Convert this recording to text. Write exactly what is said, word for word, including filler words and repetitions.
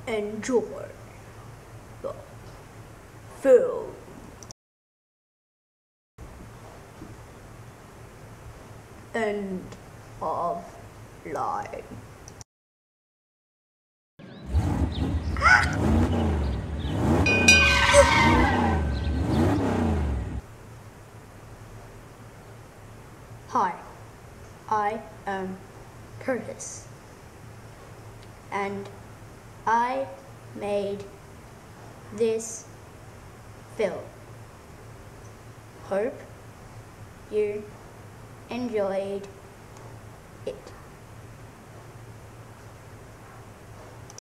enjoy the film. End of line. Hi, I am Curtis, and I made this film. Hope you enjoyed it.